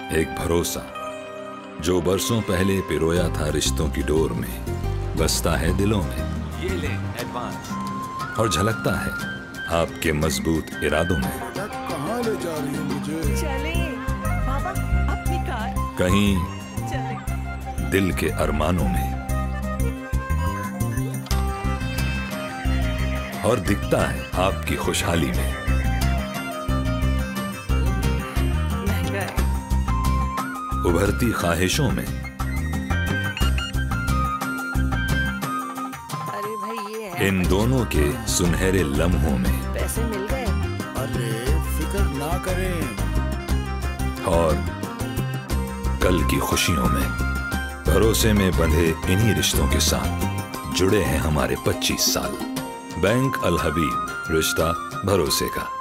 एक भरोसा जो बरसों पहले पिरोया था रिश्तों की डोर में, बसता है दिलों में। ये ले एडवांस। और झलकता है आपके मजबूत इरादों में। कहाँ ले जा रही हो मुझे? चले बाबा अपनी कार। कहीं चले दिल के अरमानों में। और दिखता है आपकी खुशहाली में। महंगा है। उभरती ख्वाहिशों में। अरे भाई ये है। इन दोनों के सुनहरे लम्हों में। पैसे मिल गए। अरे फिक्र ना करें। और कल की खुशियों में। भरोसे में बंधे इन्हीं रिश्तों के साथ जुड़े हैं हमारे 25 साल। बैंक अल हबीब, रिश्ता भरोसे का।